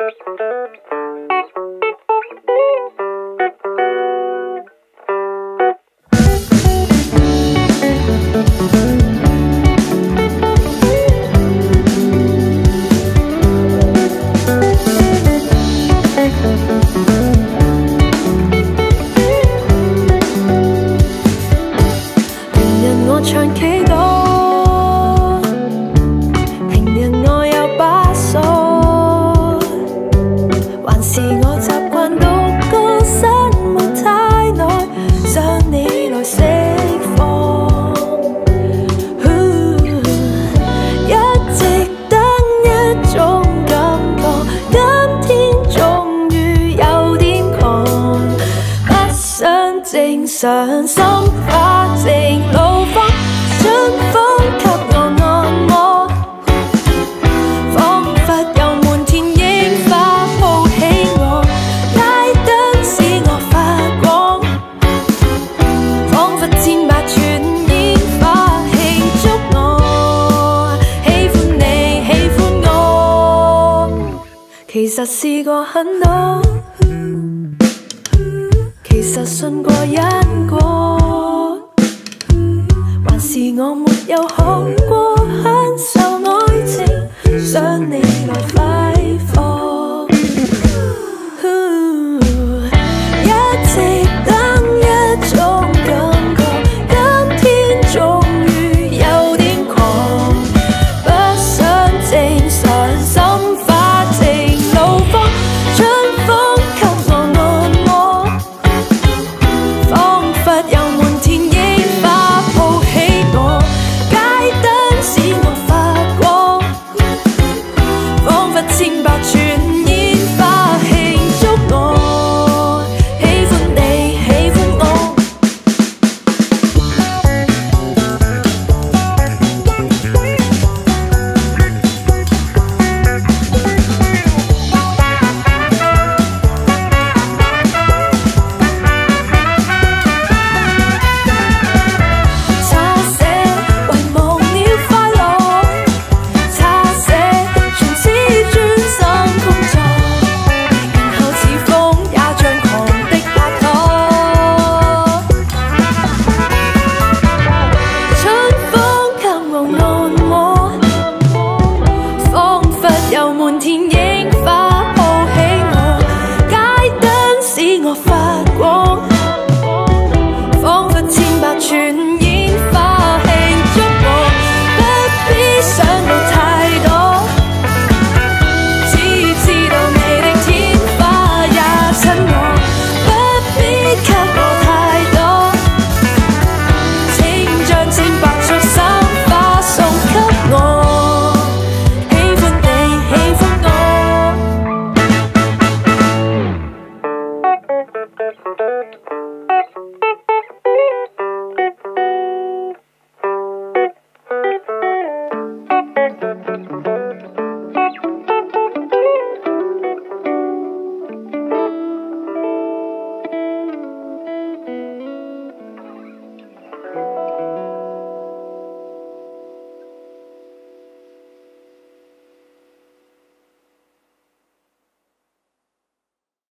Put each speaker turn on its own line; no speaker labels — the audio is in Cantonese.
長企多，平日我有把鎖，還是我習慣獨個生活太耐，想你來釋放。一直等一種感覺，今天終於有點狂，不想正常心花正怒放。春風給我按摩，彷彿有滿天櫻花抱起我，街燈使我發光，彷彿千百串煙花慶祝我喜歡你，喜歡我。其實試過很多，其實信過因果。還是我沒有學過享受愛情，想你來快。